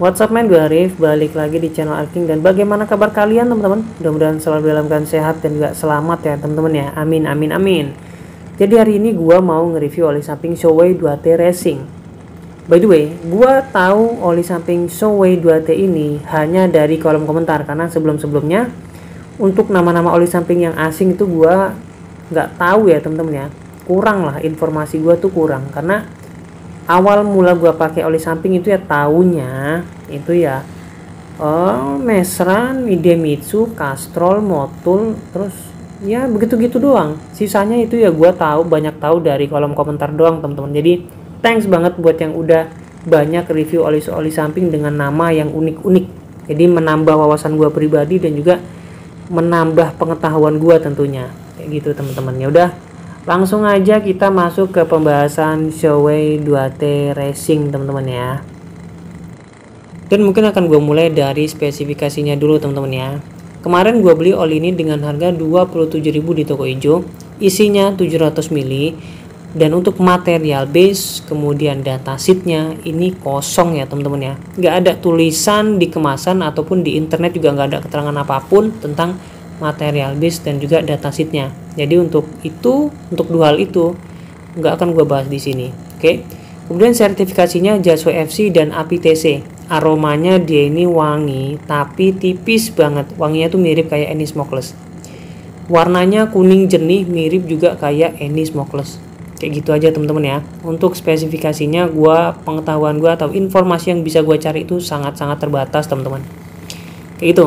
What's up man, gue Arif, balik lagi di channel Arking. Dan bagaimana kabar kalian teman-teman? Mudah-mudahan selalu dalam keadaan sehat dan juga selamat ya teman-teman ya. Amin amin amin. Jadi hari ini gue mau nge-review oli samping Showei 2T Racing. By the way, gue tahu oli samping Showei 2T ini hanya dari kolom komentar, karena sebelum-sebelumnya untuk nama-nama oli samping yang asing itu gue nggak tahu ya teman-teman ya. Kurang lah, informasi gue tuh kurang, karena awal mula gua pakai oli samping itu ya taunya itu ya Mesran, Idemitsu, Castrol, Motul, terus ya begitu-gitu doang. Sisanya itu ya gua banyak tahu dari kolom komentar doang teman-teman. Jadi thanks banget buat yang udah banyak review oli samping dengan nama yang unik-unik. Jadi menambah wawasan gua pribadi dan juga menambah pengetahuan gua tentunya. Kayak gitu teman-teman. Ya udah, langsung aja kita masuk ke pembahasan Showei 2T Racing teman-teman ya. Dan mungkin akan gue mulai dari spesifikasinya dulu teman-teman ya. Kemarin gue beli oli ini dengan harga 27.000 di toko hijau. Isinya 700 ml. Dan untuk material base kemudian datasheetnya ini kosong ya teman-teman ya. Nggak ada tulisan di kemasan ataupun di internet juga nggak ada keterangan apapun tentang material base dan juga datasheetnya. Jadi untuk dua hal itu nggak akan gue bahas di sini. Oke. Kemudian sertifikasinya Jaswe FC dan APTC. Aromanya dia ini wangi tapi tipis banget. Wanginya tuh mirip kayak Annie Smokeless. Warnanya kuning jernih, mirip juga kayak Annie Smokeless. Kayak gitu aja teman-teman ya. Untuk spesifikasinya pengetahuan gue atau informasi yang bisa gue cari itu sangat-sangat terbatas teman-teman. Kayak gitu.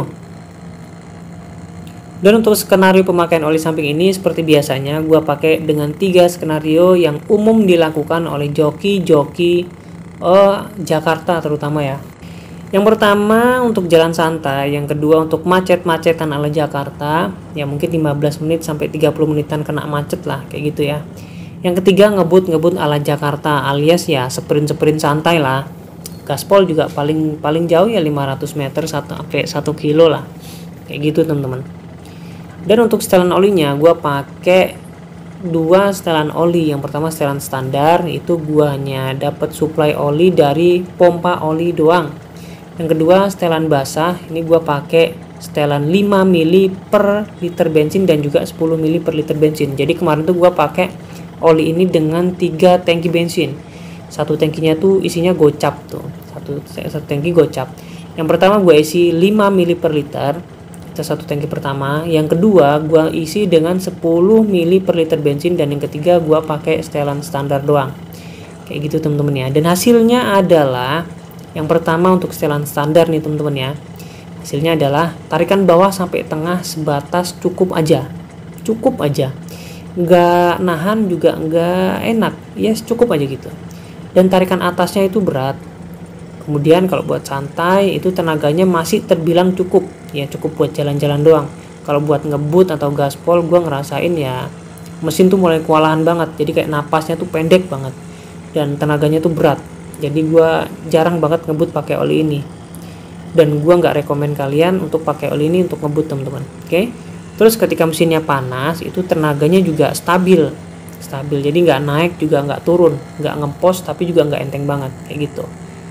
Dan untuk skenario pemakaian oli samping ini seperti biasanya gue pakai dengan 3 skenario yang umum dilakukan oleh joki-joki Jakarta terutama ya. Yang pertama untuk jalan santai, yang kedua untuk macet-macetan ala Jakarta, ya mungkin 15 menit sampai 30 menitan kena macet lah kayak gitu ya. Yang ketiga ngebut ala Jakarta alias ya sprint santai lah. Gaspol juga paling jauh ya 500 meter sampai 1 kilo lah. Kayak gitu teman-teman. Dan untuk setelan olinya gue pakai 2 setelan oli. Yang pertama setelan standar, itu gue hanya dapat suplai oli dari pompa oli doang. Yang kedua setelan basah, ini gue pakai setelan 5 ml per liter bensin dan juga 10 ml per liter bensin. Jadi kemarin tuh gue pakai oli ini dengan 3 tangki bensin. Satu tangkinya tuh isinya gocap tuh, satu tangki gocap. Yang pertama gue isi 5 ml per liter, satu tangki pertama. Yang kedua gua isi dengan 10 ml per liter bensin, dan yang ketiga gua pakai setelan standar doang. Kayak gitu teman-teman ya. Dan hasilnya adalah yang pertama untuk setelan standar nih teman-teman ya. Hasilnya adalah tarikan bawah sampai tengah sebatas cukup aja. Cukup aja. Nggak nahan juga nggak enak. Yes, cukup aja gitu. Dan tarikan atasnya itu berat. Kemudian kalau buat santai itu tenaganya masih terbilang cukup. Ya cukup buat jalan-jalan doang. Kalau buat ngebut atau gaspol gue ngerasain ya mesin tuh mulai kewalahan banget. Jadi kayak napasnya tuh pendek banget dan tenaganya tuh berat. Jadi gue jarang banget ngebut pakai oli ini. Dan gue nggak rekomen kalian untuk pakai oli ini untuk ngebut teman-teman. Oke. Terus ketika mesinnya panas itu tenaganya juga stabil. Jadi nggak naik juga nggak turun, nggak ngempos tapi juga nggak enteng banget kayak gitu.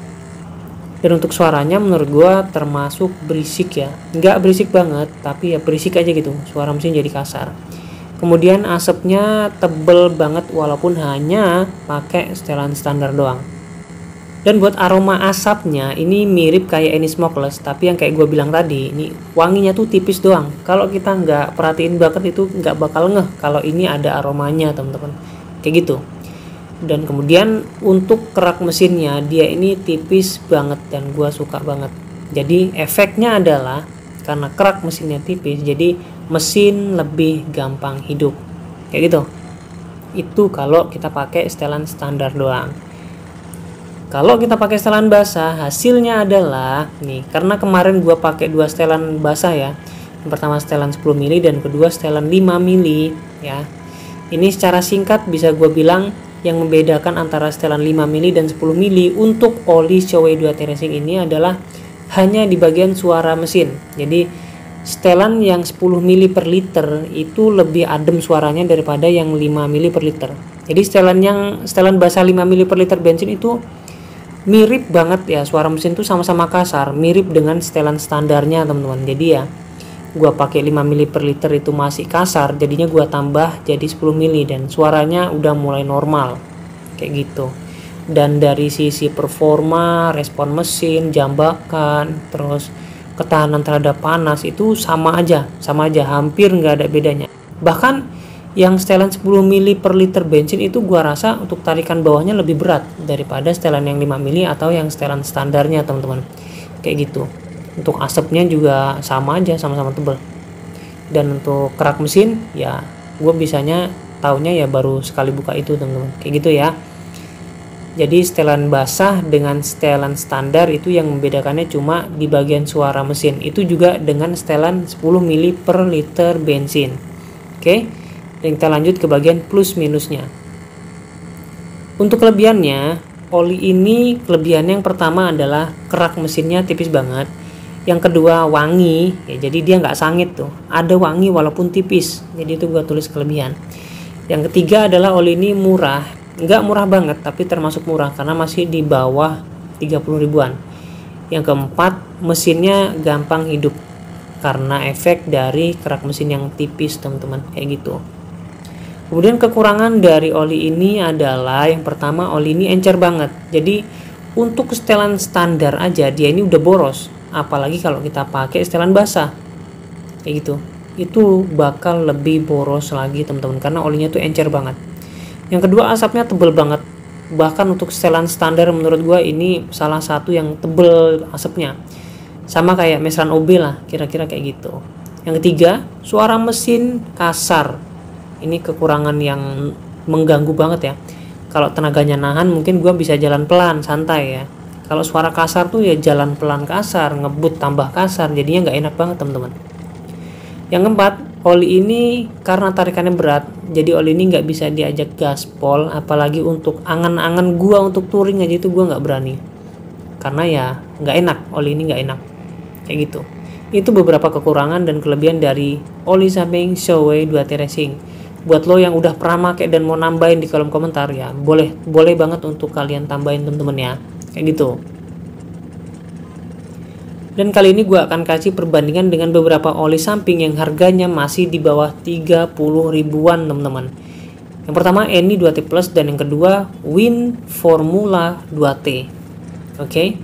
Dan untuk suaranya menurut gue termasuk berisik ya. Nggak berisik banget, tapi ya berisik aja gitu. Suara mesin jadi kasar. Kemudian asapnya tebel banget walaupun hanya pakai setelan standar doang. Dan buat aroma asapnya ini mirip kayak Annie Smokeless, tapi yang kayak gue bilang tadi, ini wanginya tuh tipis doang. Kalau kita nggak perhatiin banget itu nggak bakal ngeh kalau ini ada aromanya teman-teman. Kayak gitu. Dan kemudian untuk kerak mesinnya dia ini tipis banget dan gua suka banget. Jadi efeknya adalah karena kerak mesinnya tipis, jadi mesin lebih gampang hidup kayak gitu. Itu kalau kita pakai setelan standar doang. Kalau kita pakai setelan basah hasilnya adalah nih, karena kemarin gua pakai 2 setelan basah ya. Yang pertama setelan 10 ml dan kedua setelan 5 ml ya. Ini secara singkat bisa gua bilang yang membedakan antara setelan 5 ml dan 10 ml untuk oli Showei 2T Racing ini adalah hanya di bagian suara mesin. Jadi setelan yang 10 ml per liter itu lebih adem suaranya daripada yang 5 ml per liter. Jadi setelan basah 5 ml per liter bensin itu mirip banget ya, suara mesin tuh sama-sama kasar, mirip dengan setelan standarnya teman-teman. Jadi ya gua pakai 5 mili per liter itu masih kasar, jadinya gua tambah jadi 10 mili dan suaranya udah mulai normal kayak gitu. Dan dari sisi performa, respon mesin, jambakan, terus ketahanan terhadap panas itu sama aja, hampir nggak ada bedanya. Bahkan yang setelan 10 mili per liter bensin itu gua rasa untuk tarikan bawahnya lebih berat daripada setelan yang 5 mili atau yang setelan standarnya teman-teman, kayak gitu. Untuk asapnya juga sama aja, sama-sama tebal. Dan untuk kerak mesin ya gue bisanya taunya ya baru sekali buka itu teman-teman, kayak gitu ya. Jadi setelan basah dengan setelan standar itu yang membedakannya cuma di bagian suara mesin, itu juga dengan setelan 10 mili per liter bensin. Oke, dan kita lanjut ke bagian plus minusnya. Untuk kelebihannya, oli ini kelebihannya yang pertama adalah kerak mesinnya tipis banget. Yang kedua wangi ya, jadi dia nggak sangit tuh, ada wangi walaupun tipis, jadi itu gua tulis kelebihan. Yang ketiga adalah oli ini murah, nggak murah banget tapi termasuk murah karena masih di bawah 30 ribuan. Yang keempat, mesinnya gampang hidup karena efek dari kerak mesin yang tipis teman-teman, kayak gitu. Kemudian kekurangan dari oli ini adalah yang pertama, oli ini encer banget. Jadi untuk setelan standar aja dia ini udah boros, apalagi kalau kita pakai setelan basah kayak gitu, itu bakal lebih boros lagi teman-teman karena olinya tuh encer banget. Yang kedua, asapnya tebel banget, bahkan untuk setelan standar menurut gua ini salah satu yang tebel asapnya, sama kayak Mesran OB lah kira-kira kayak gitu. Yang ketiga, suara mesin kasar, ini kekurangan yang mengganggu banget ya. Kalau tenaganya nahan mungkin gua bisa jalan pelan santai ya. Kalau suara kasar tuh ya jalan pelan kasar, ngebut tambah kasar, jadinya nggak enak banget teman-teman. Yang keempat, oli ini karena tarikannya berat, jadi oli ini nggak bisa diajak gaspol, apalagi untuk angan-angan gua untuk touring aja itu gua nggak berani, karena ya nggak enak, oli ini nggak enak, kayak gitu. Itu beberapa kekurangan dan kelebihan dari oli samping Shoei 2T Racing. Buat lo yang udah pernah pakai dan mau nambahin di kolom komentar ya, boleh banget untuk kalian tambahin temen-temen ya, kayak gitu. Dan kali ini gue akan kasih perbandingan dengan beberapa oli samping yang harganya masih di bawah 30 ribuan teman-teman. Yang pertama Eni 2T Plus dan yang kedua Win Formula 2T. Oke.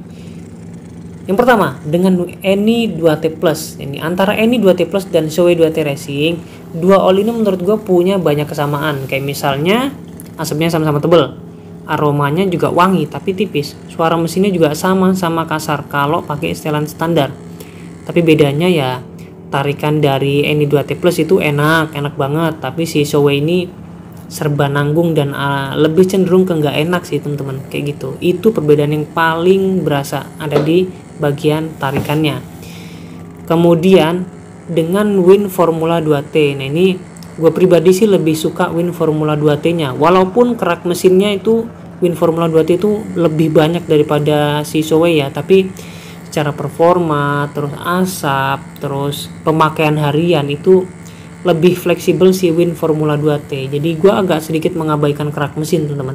Yang pertama dengan Eni 2T Plus. Ini antara Eni 2T Plus dan Shoei 2T Racing, dua oli ini menurut gue punya banyak kesamaan. Kayak misalnya asapnya sama-sama tebal, aromanya juga wangi tapi tipis, suara mesinnya juga sama-sama kasar kalau pakai setelan standar. Tapi bedanya ya tarikan dari Eni 2T Plus itu enak banget, tapi si Shoei ini serba nanggung dan lebih cenderung ke nggak enak sih teman-teman, kayak gitu. Itu perbedaan yang paling berasa ada di bagian tarikannya. Kemudian dengan Win Formula 2T, nah ini gue pribadi sih lebih suka Win Formula 2T nya, walaupun kerak mesinnya itu Win Formula 2T itu lebih banyak daripada si Shoei ya, tapi secara performa, terus asap, terus pemakaian harian itu lebih fleksibel si Win Formula 2T. Jadi gue agak sedikit mengabaikan kerak mesin teman-teman,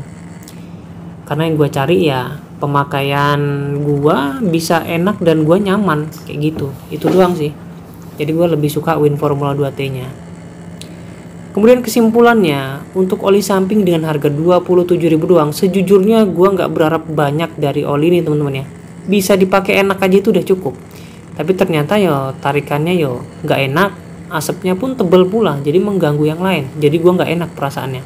karena yang gue cari ya pemakaian gue bisa enak dan gue nyaman kayak gitu, itu doang sih. Jadi gue lebih suka Win Formula 2T nya. Kemudian kesimpulannya, untuk oli samping dengan harga 27.000 doang, sejujurnya gue nggak berharap banyak dari oli ini teman-teman ya. Bisa dipakai enak aja itu udah cukup, tapi ternyata ya tarikannya yo nggak enak, asapnya pun tebel pula, jadi mengganggu yang lain, jadi gue nggak enak perasaannya.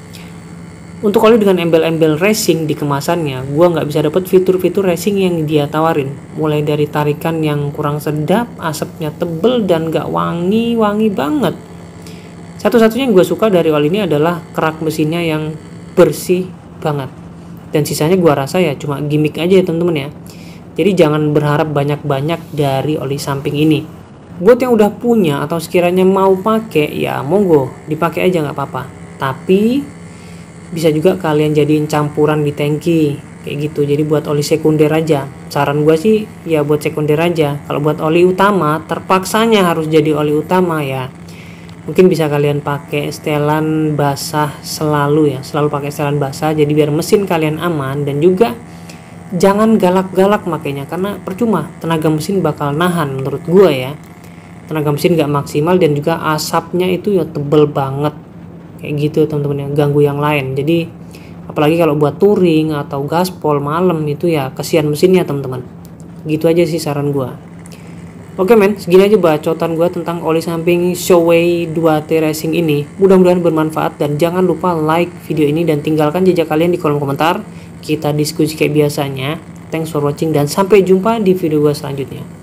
Untuk oli dengan embel-embel racing di kemasannya, gue nggak bisa dapat fitur-fitur racing yang dia tawarin, mulai dari tarikan yang kurang sedap, asapnya tebel dan nggak wangi banget. Satu-satunya yang gue suka dari oli ini adalah kerak mesinnya yang bersih banget, dan sisanya gue rasa ya cuma gimmick aja ya teman-teman ya. Jadi jangan berharap banyak-banyak dari oli samping ini. Buat yang udah punya atau sekiranya mau pakai ya monggo dipakai aja nggak apa-apa, tapi bisa juga kalian jadiin campuran di tangki kayak gitu. Jadi buat oli sekunder aja, saran gue sih ya buat sekunder aja. Kalau buat oli utama terpaksanya harus jadi oli utama ya, mungkin bisa kalian pakai setelan basah selalu ya, selalu pakai setelan basah, jadi biar mesin kalian aman dan juga jangan galak-galak makanya, karena percuma, tenaga mesin bakal nahan menurut gua ya. Tenaga mesin gak maksimal dan juga asapnya itu ya tebel banget kayak gitu teman-teman, yang ganggu yang lain. Jadi apalagi kalau buat touring atau gaspol malam itu ya kesian mesinnya teman-teman. Gitu aja sih saran gua. Oke men, segini aja bacotan gua tentang oli samping Shoei 2T Racing ini. Mudah-mudahan bermanfaat dan jangan lupa like video ini dan tinggalkan jejak kalian di kolom komentar. Kita diskusi kayak biasanya. Thanks for watching dan sampai jumpa di video gua selanjutnya.